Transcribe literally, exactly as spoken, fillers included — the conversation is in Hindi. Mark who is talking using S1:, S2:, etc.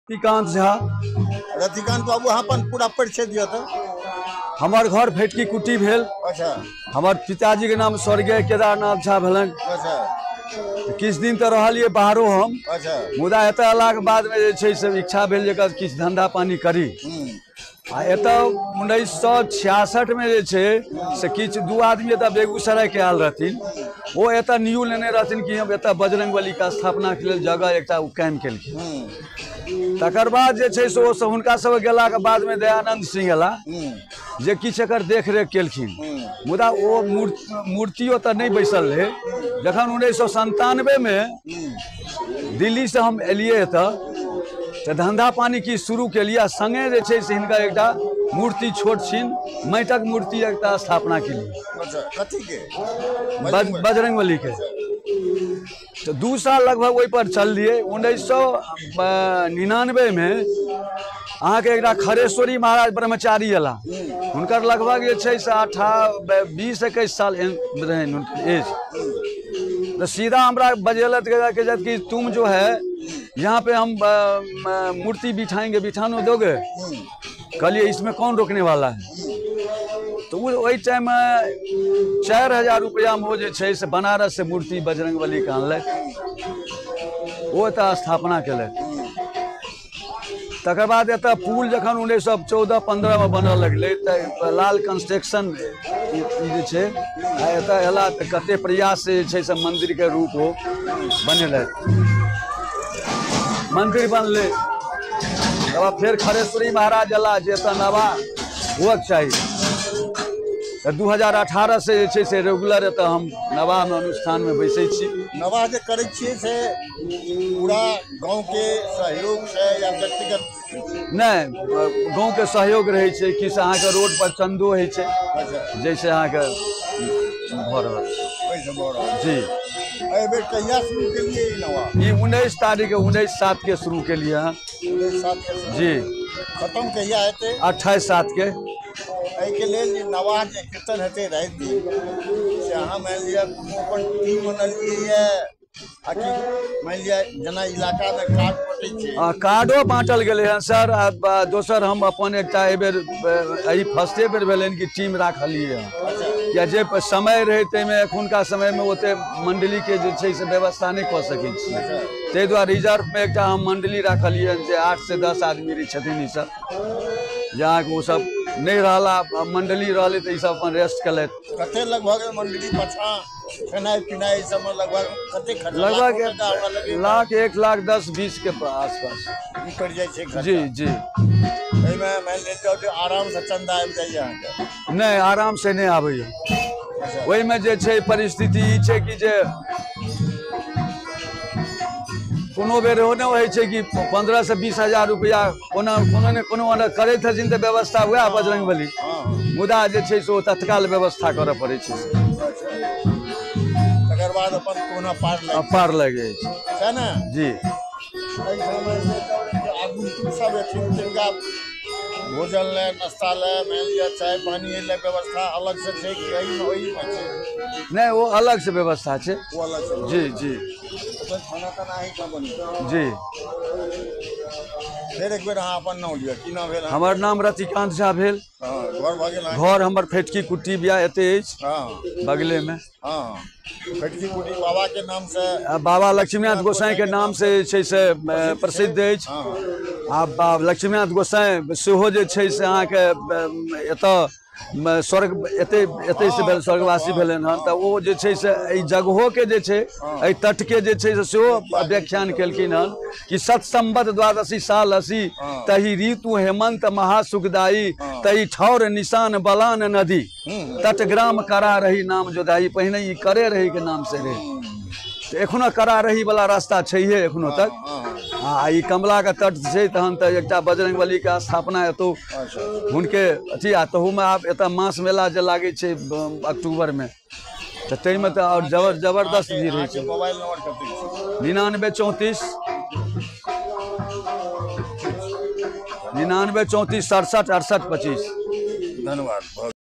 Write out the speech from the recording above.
S1: रतिकांत झा।
S2: रतिकांत बाबू अहाँ अपन पूरा परिचय दियो तो।
S1: हमार घर भेटकी कुटी भेल।
S2: अच्छा।
S1: हमार पिताजी के नाम स्वर्गीय केदारनाथ झा भेलन।
S2: अच्छा।
S1: किछ दिन तो रहलिए बाहरो हम।
S2: अच्छा।
S1: मुदा एतऽ अयला के बाद में जे छै से इच्छा भेल जे किछ धंधा पानी करी। आ एतऽ उन्नीस सौ छियासठ में जे छै से किछ दू आदमी एतऽ बेगूसराय के आयल रहथिन। वो एतऽ न्यू लेने रहथिन कि हम एतऽ बजरंगबली का स्थापना के लेल जगह एकटा उ कायम केलखिन। तकर बाद जे छै से ओ सब हुनका सब गेला के बाद में दयानंद सिंह एला जे किछ एकर देख रेख केलखिन। मुदा ओ मूर्तियो तऽ नहीं बैसल रहे। जखन उन्नीस सौ संतानवे में दिल्ली से हम एलिए एतऽ तो धंधा पानी की शुरू के लिए संगे जे छै से हिनका एकटा मूर्ति छोट छिन माटिक मूर्ति एकटा स्थापना के लिए।
S2: कथी के?
S1: बज, बजरंगबली के। तो दू साल लगभग वही पर चल दिए। उन्नीस सौ निन्यानवे में अहाँ के एकटा खरेश्वरी महाराज ब्रह्मचारी अला। हुनकर लगभग जे छै से अठारह बीस इक्कीस साल रहन एज। तो सीधा हमरा बजेलत के कि तुम जो है यहाँ पे हम मूर्ति बिठाएंगे, बिठाने दोगे? कहलिए इसमें कौन रोकने वाला है। तो वही टाइम में चार हजार रुपया में वो जे छै से बनारस से मूर्ति बजरंगबली के आनल। वो एतऽ स्थापना केलक। तकर बाद एतऽ पुल जखन उन्नीस सौ चौदह पंद्रह में बनऽ लगलै तो लाल कंस्ट्रक्शन जे छै एतऽ एला तऽ कते प्रयास से जे छै से मंदिर के रूप हो बनेलक। मंदिर बनले तब फिर खरेश्वरी महाराज अला जे एतऽ नवा हुअक चाहिए। तो दू हजार अठारह से जे छै से रेगुलर एतऽ हम नवा में अनुष्ठान में बैसे छी।
S2: नवा जे करै छियै से पूरा गांव के सहयोग से या व्यक्तिगत?
S1: नहीं, गांव के सहयोग रहे छै। किछ अहाँ के रोड पर चंदो है छै।
S2: अच्छा। जैसे
S1: अहाँ के भऽ रहल जी।
S2: बेर कहिया शुरू के लिए नवा?
S1: ये उन्नीस तारीख के उन्नीस सात के शुरू के लिए हैं।
S2: उन्नीस सात के
S1: जी।
S2: खत्म कहिया हेतै?
S1: अट्ठाईस सात के।
S2: के लेल नवा जे कीर्तन हेतै राति दिन से अहाँ मान लिअ अपन टीम बनलिए आकि मान लिअ जना इलाका में कार्ड बटै छै?
S1: हां, कार्डो बांटल गेलै हैं सर। आ दोसर हम अपन एकटा एहि बेर एहि फर्स्टे बेर भेलनि कि टीम राखलिए हैं। या जे समय रहे तैमे एखुनका समय में ओते मंडली के जे छै से व्यवस्था नहीं कऽ सकै छी। ताहि दुआरे रिजर्व में एकटा हम मंडली राखलिए जे आठ से दस आदमी छथिन। ई सब जहाँ के वो सब नहीं रहला मंडली रहले तो ई सब अपन रेस्ट केलैथ।
S2: कते लगभग मंडली पछा खेनाई पिनाई सब में लगभग कते खर्चा?
S1: लगभग लाख एक लाख दस बीस के आसपास
S2: पड़ जाए छै।
S1: जी जी।
S2: एहिमे मान लिअ जे आराम से चंदा आबि जाइए अहाँके?
S1: नहीं, आराम से नहीं आबैए। वही में जे छै परिस्थिति ई छै कि जे कोनो बेर ओने होइ छै कि पंद्रह से बीस हजार रुपया कोनो कोनो ने कोनो करे छथिन तऽ व्यवस्था हुआ बजरंगबली। मुदा जे छै से ओ तत्काल व्यवस्था करऽ पड़ै छै।
S2: तकर बाद अपन कोना पार लगे
S1: पार लगे
S2: है ना
S1: जी।
S2: सब जिनका भोजन ले नाश्ता ले मान लिया चाय पानी ले व्यवस्था अलग से छै कि एही में ओही में छै?
S1: नहीं, वो अलग से व्यवस्था छै।
S2: वो अलग से?
S1: जी जी
S2: तो खाना ताना ही का बनी?
S1: जी।
S2: फिर एक बेर अहाँ अपन नाम लिअ। की नाम भेल?
S1: हमर नाम रतिकांत झा भेल।
S2: हां, घर भ गेल?
S1: घर हमर फेटकी कुटी बिया एते अछि।
S2: हां, बगले
S1: में।
S2: हां, फेटकी कुटी बाबा के नाम से?
S1: बाबा लक्ष्मीनाथ गोसाई के नाम से छै से प्रसिद्ध अछि। आ लक्ष्मीनाथ गोसाई सेहो जे छै से अहाँ के एतऽ स्वर्ग एते एते से स्वर्गवासी भेलन हन। तऽ ओ जे छै से एहि जगहो के जे छै एहि तट के जे छै से सेहो व्याख्यान केलखिन हन कि सत्संबत द्वादशी साल असी तही ऋतु हेमंत महासुखदायी तही ठौर निशान बलान नदी तट ग्राम करा रही नाम जोदाई। पहिने ई करे रही के नाम से रहे। तो एखनो करा रही वाला रास्ता छैहे एखनो तक। हाँ, ई कमला के तट छै तहन तऽ एकटा बजरंगबली के स्थापना एतौ हुनके अथी आ तहू में आब एतऽ मास मेला जे लागे छै अक्टूबर में तो तै में तो और जबर जबरदस्त भीड़ होइ छै।
S2: मोबाइल नंबर कते छै?
S1: निन्यानवे चौंतीस निन्यानवे चौंतीस सड़सठ अड़सठ पच्चीस।
S2: धन्यवाद।